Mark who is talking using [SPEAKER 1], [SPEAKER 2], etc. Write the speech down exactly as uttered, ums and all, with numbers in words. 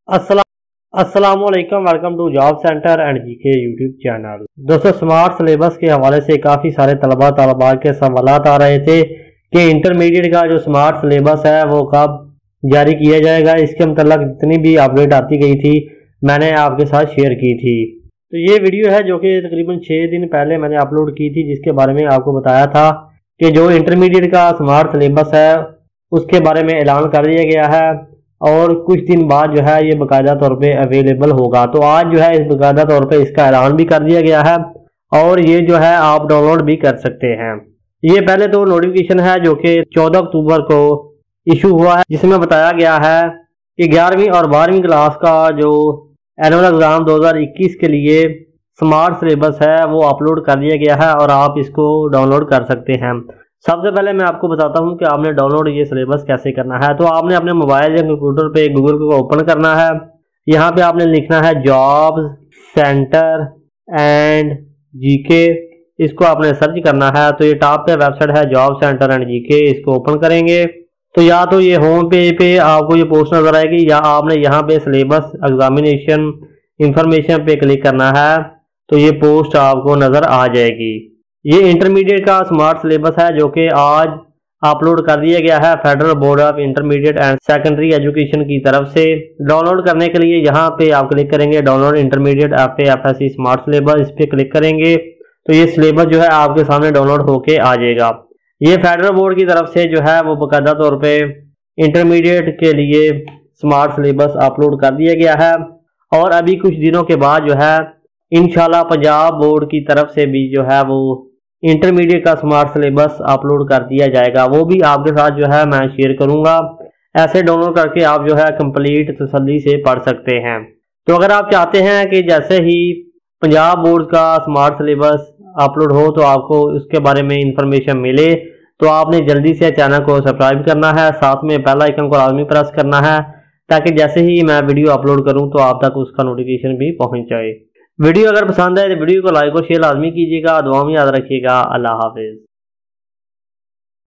[SPEAKER 1] अस्सलाम अस्सलामुअलैकुम, welcome to job centre and GK YouTube channel. दोस्तों, स्मार्ट सिलेबस के हवाले से काफ़ी सारे तलबा तलबा के सवालात आ रहे थे कि इंटरमीडिएट का जो स्मार्ट सिलेबस है वो कब जारी किया जाएगा। इसके मतलब जितनी भी अपडेट आती गई थी मैंने आपके साथ शेयर की थी। तो ये वीडियो है जो कि तकरीबन छः दिन पहले मैंने अपलोड की थी, जिसके बारे में आपको बताया था कि जो इंटरमीडिएट का स्मार्ट सिलेबस है उसके बारे में ऐलान कर दिया गया है और कुछ दिन बाद जो है ये बाकायदा तौर पे अवेलेबल होगा। तो आज जो है इस बाकायदा तौर पे इसका ऐलान भी कर दिया गया है और ये जो है आप डाउनलोड भी कर सकते हैं। ये पहले तो नोटिफिकेशन है जो कि चौदह अक्टूबर को इशू हुआ है, जिसमें बताया गया है कि ग्यारहवीं और बारहवीं क्लास का जो एनुअल एग्ज़ाम दो हज़ार इक्कीस के लिए स्मार्ट सिलेबस है वो अपलोड कर दिया गया है और आप इसको डाउनलोड कर सकते हैं। सबसे पहले मैं आपको बताता हूं कि आपने डाउनलोड ये सिलेबस कैसे करना है। तो आपने अपने मोबाइल या कंप्यूटर पे गूगल को ओपन करना है। यहाँ पे आपने लिखना है जॉब्स सेंटर एंड जीके, इसको आपने सर्च करना है। तो ये टॉप पे वेबसाइट है जॉब सेंटर एंड जीके, इसको ओपन करेंगे तो या तो ये होम पेज पे आपको ये पोस्ट नजर आएगी या आपने यहाँ पे सिलेबस एग्जामिनेशन इंफॉर्मेशन पे क्लिक करना है तो ये पोस्ट आपको नजर आ जाएगी। ये इंटरमीडिएट का स्मार्ट सिलेबस है जो कि आज अपलोड कर दिया गया है federal board of intermediate and secondary education की तरफ से। डाउनलोड करने के लिए यहाँ पे आप क्लिक करेंगे download intermediate F A F S C smart syllabus, इस पे क्लिक करेंगे तो ये सिलेबस जो है आपके सामने डाउनलोड होके आ जाएगा। ये फेडरल बोर्ड की तरफ से जो है वो बाकायदा तौर पे इंटरमीडिएट के लिए स्मार्ट सिलेबस अपलोड कर दिया गया है और अभी कुछ दिनों के बाद जो है इंशाल्लाह पंजाब बोर्ड की तरफ से भी जो है वो इंटरमीडिएट का स्मार्ट सिलेबस अपलोड कर दिया जाएगा। वो भी आपके साथ जो है मैं शेयर करूंगा। ऐसे डाउनलोड करके आप जो है कंप्लीट तसल्ली से पढ़ सकते हैं। तो अगर आप चाहते हैं कि जैसे ही पंजाब बोर्ड का स्मार्ट सिलेबस अपलोड हो तो आपको उसके बारे में इंफॉर्मेशन मिले तो आपने जल्दी से चैनल को सब्सक्राइब करना है, साथ में बेल आइकन को लाजमी प्रेस करना है ताकि जैसे ही मैं वीडियो अपलोड करूं तो आप तक उसका नोटिफिकेशन भी पहुंच जाए। वीडियो अगर पसंद आए तो वीडियो को लाइक और शेयर लाजमी कीजिएगा। दुआ में याद रखिएगा। अल्लाह हाफिज।